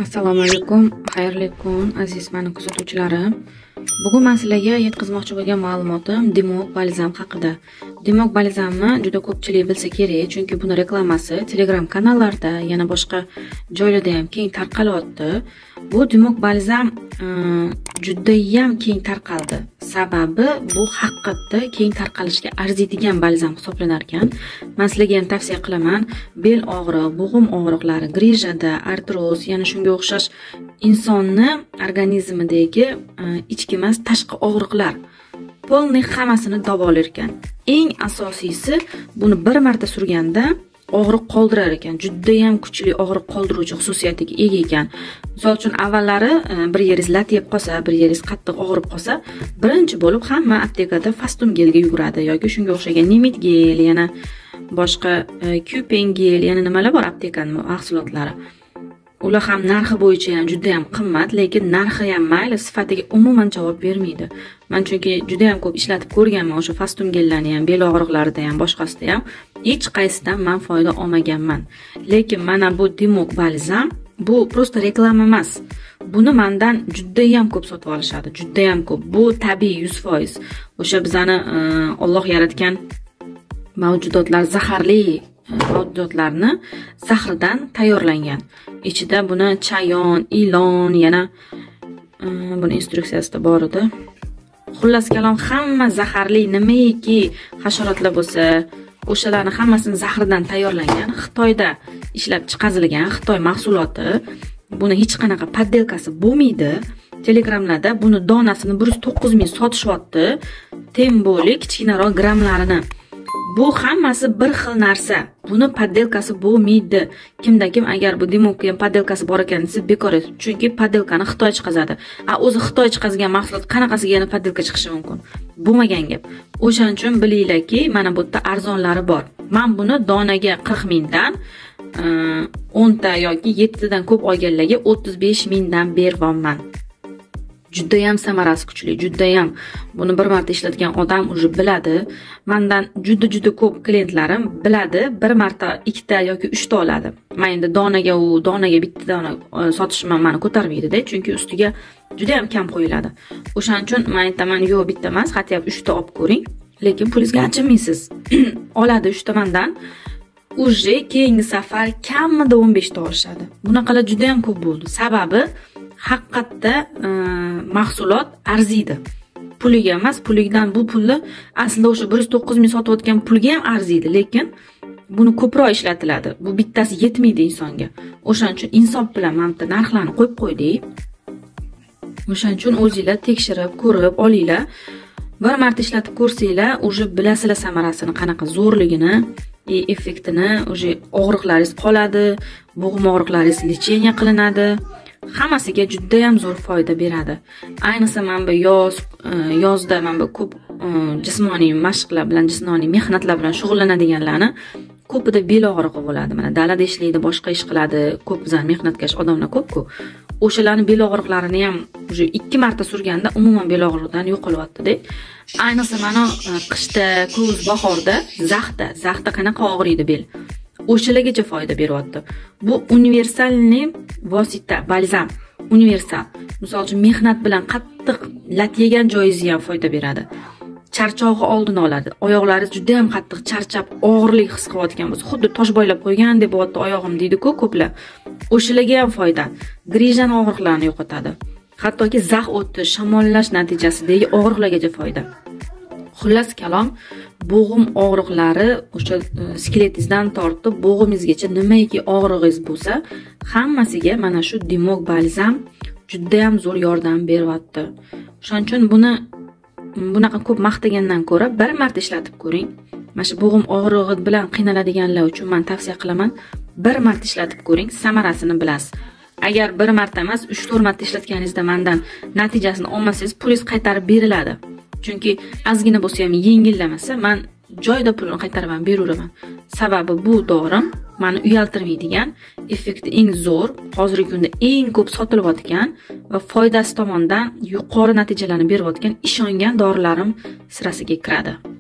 Assalomu alaykum, xayrli kun aziz meni kuzatuvchilarim. Bugun men sizlarga yetkazmoqchi bo'lgan ma'lumotim Dimok balzam haqida. Dimok balzamni juda ko'pchilik bilsa kerak, chunki buni reklamasi Telegram kanallarda, yana boshqa joylarda ham keng tarqalyapti. Bu Dimok balzam juda ham keng tarqaldi. Sababi bu haqiqatda keng tarqalishga arziydigan balzam hisoblanar ekan. Men sizlarga ham tavsiya qilaman. Bel og'riq, bo'g'im og'riqlari, grijada, artroz, yana shunga o'xshash insonni organizmidagi ichki emas tashqi og'riqlar polniy hammasini davolar ekan. Eng asosiysi buni bir marta surganda og'riq qoldirar ekan. Juda ham kuchli og'riq qoldiruvchi xususiyatiga ega ekan. Misol uchun avvallari bir yeringiz lat yeb qolsa, bir yeringiz qattiq og'rib qolsa, birinchi bo'lib hamma aptekada Fastum gelga yuguradi yoki shunga o'xshagan Nimit gel, yana boshqa Kupen gel, yana nimalar bor aptekaning mahsulotlari. Ular ham narxi bo'yicha ham juda ham qimmat, lekin narxi ham mayli, sifatiga umuman javob bermaydi. Men chunki juda ham ko'p ishlatib ko'rganman o'sha Fastum gellarni ham, bel og'riqlarida ham, boshqasida ham hech qaysidan men foyda olmaganman. Lekin mana bu Dimok balzam bu prosta reklama emas. Buni mendan juda ham ko'p sotib olishadi, juda ham ko'p. Bu tabiiy 100%. O'sha bizani Alloh yaratgan mavjudotlar zaharli mavjudotlarni zahridan tayyorlangan. Ichida buni chayon, ilon, yana buni instruksiyasida bor edi. Xullas kalom hamma zaharli nimaiki hasharotlar bo'lsa, o'shalarni hammasini zahridan tayyorlangan, Xitoyda ishlab chiqarilgan Xitoy mahsuloti. Buni hech qanaqa poddelkasi bo'lmaydi. Telegramlarda buni donasini 109 ming sotishyapti. Temboli kichkinaroq grammlarini. Bu hammasi bir xil narsa. Buni poddelkasi bo'lmaydi. Kimda kim agar bu Dimokga ham poddelkasi bor ekan desa bekor edi. Chunki poddelkani Xitoy chiqazadi. O'zi Xitoy chiqazgan mahsulot qanaqasiga yana poddelka chiqishi mumkin? Bo'lmagan gap. O'shaning uchun bilinglarki, mana bu yerda arzonlari bor. Men buni donaga 40 mingdan 10 ta yoki 7 tadan ko'p olganlarga 35 mingdan beryapman. Juda ham samarasi kuchli, juda ham. Buni bir marta ishlatgan odam уже biladi. Mendan juda ko'p klientlarim biladi, bir marta 2 ta yoki 3 ta oladi. Men endi donaga bitta dona sotishim meni ko'tarmaydi-da, chunki ustiga juda ham kam qo'yiladi. O'shaning uchun men aytaman, yo'q bitta emas, hatto 3 ta olib ko'ring, lekin pulingizga achinmaysiz. Oladi 3 ta mendan. Уже keyingi safar kamida 15 ta olishadi. Bunaqalar juda ham ko'p bo'ldi. Sababi haqiqatda mahsulot arziydi. Puliga emas, pulidan bu pulni aslida o'sha 109 ming sotayotgan pulga ham arziydi, lekin buni ko'proq ishlatiladi. Bu bittasi yetmaydi insonga. O'shaning uchun insof bilan mana bu narxlarni qo'yib qo'ydik. O'shaning uchun o'zingizlar tekshirib, ko'rib olinglar. Bir marta ishlatib ko'rsanglar, уже bilasizlar samarasini, qanaqa zo'rligini, effektini, уже og'riqlaringiz qoladi, bo'g'im og'riqlaringiz lecheniya qilinadi. Hammasiga juda ham zo'r foyda beradi. Ayniqsa men bu yozda men bu ko'p jismoniy mashqlar bilan, jismoniy mehnatlar bilan shug'ullanadiganlarni ko'pida bel og'rig'i bo'ladi. Mana dalada ishlaydi, boshqa ish qiladi, ko'p bizlar mehnatkash odamlar ko'p-ku. O'shalarning bel og'riqlarini ham уже 2 marta surganda umuman bel og'riqdan yo'qolyapti-da. Ayniqsa mana qishda, kuz, bahorda zaxda qanaqa og'riydi bel. O'shalargacha foyda beryapti. Bu universalniy vosita, balzam, universal. Misol uchun mehnat bilan qattiq lat yegan joyingizga ham foyda beradi. Charchog'i oldini oladi. Oyoqlaringiz juda ham qattiq charchab, og'irlik his qilayotgan bo'lsa, xuddi tosh boylab qo'ygandek bo'lyapti oyog'im deydi-ku ko'plar. O'shalarga ham foyda. Grijdan og'riqlarni yo'qotadi. Hattoki zax o'tish, shamollash natijasidagi og'riqlargacha foyda. Xullas kalom, bo'g'im og'riqlari o'sha skeletingizdan tortib bo'g'imizgacha nimaiki og'rig'ingiz bo'lsa, hammasiga mana shu Dimok balzam juda ham zo'r yordam beryapti. Shuning uchun buni bunaqa ko'p maqtagandan ko'ra bir marta ishlatib ko'ring. Mana shu bo'g'im og'rig'i bilan qiynaladiganlar uchun men tavsiya qilaman, bir marta ishlatib ko'ring, samarasini bilasiz. Agar bir marta emas, 3-4 marta ishlatganingizda mendan natijasini olmasangiz, pulingiz qaytarib beriladi. Chunki ozgina bo'lsa ham yengillamasa, men joyda pulni qaytarib beraveraman. Sababi bu dorim meni uyaltirmaydigan, effekti eng zo'r, hozirgi kunda eng ko'p sotilayotgan va foydasi tomondan yuqori natijalarni berayotgan ishongan dorilarim sirasiga kiradi.